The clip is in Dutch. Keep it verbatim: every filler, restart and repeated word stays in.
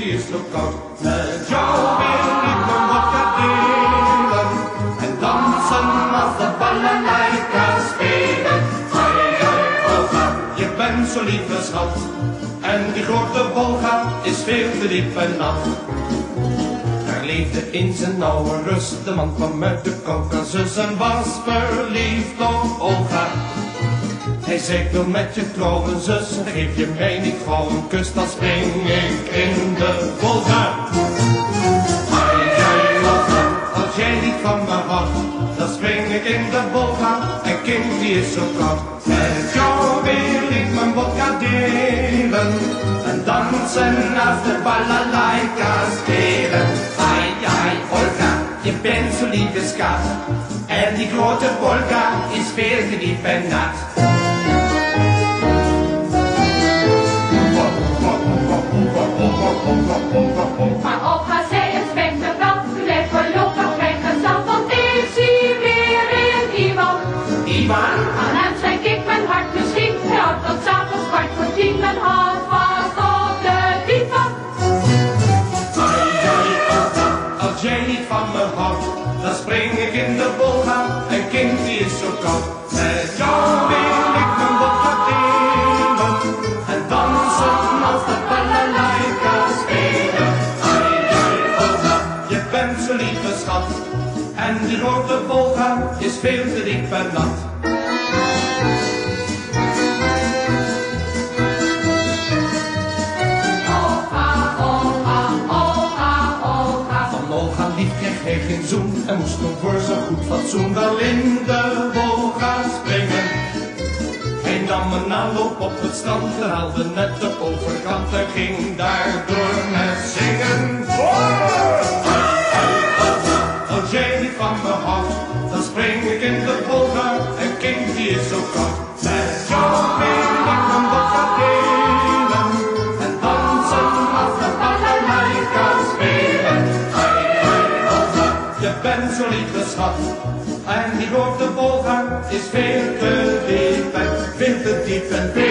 die is zo koud. Met jou wil ik mijn vodka delen en dansen als de balalaika spelen. Hai, hai, Olga, je bent zo lieve schat. En die grote Volga is veel te diep en nat. Daar leefde in zijn oude rust, de man kwam uit de Caucasus en was verliefd op Olga. Hij zei, ik wil met je trouwen, zus, geef je mij niet gauw een kus, dan spring ik in de Volga. Hai, hai, Olga, als jij niet van me houdt, dan spring ik in de Volga. En kind, die is zo koud. Met jou wil ik mijn vodka delen en dansen als de balalaika spelen. Hai, hai, Olga, je bent zo lieve schat. En die grote Volga is veel te diep en nat. Maar Olga zei het spijt me wel, blijf voorlopig vrijgezel, want is hij weer in Iwan. Iwan? Aan hem schenk ik mijn hart misschien, hij had tot s'avonds kwart voor tien mijn hand vast op de divan. Hai, hai, Olga, als jij niet van me houdt, dan spring ik in de Volga. En kind, die is zo koud. Met jou wil ik mijn vodka delen en dansen als de balalaika spelen. Hai, hai, Olga, je bent zo lieve schat. En die grote Volga is veel te diep en nat. Olga, Olga, Olga, Olga. Van Olga lief kreeg hij geen zoen en moest nog voor zijn goed fatsoen wel in de Volga springen. Hij nam een aanloop op het strand, haalde net de overkant en ging daardoor met zingen. Hai, hai, Olga, als jij niet van me houdt, dan spring ik in de Volga. En kind, die is zo koud. Met jou wil ik mijn vodka delen en dansen als de balalaika spelen. Hai, hai, Olga, je bent zo lieve schat. En die grote Volga is veel te diep en veel te diep en veel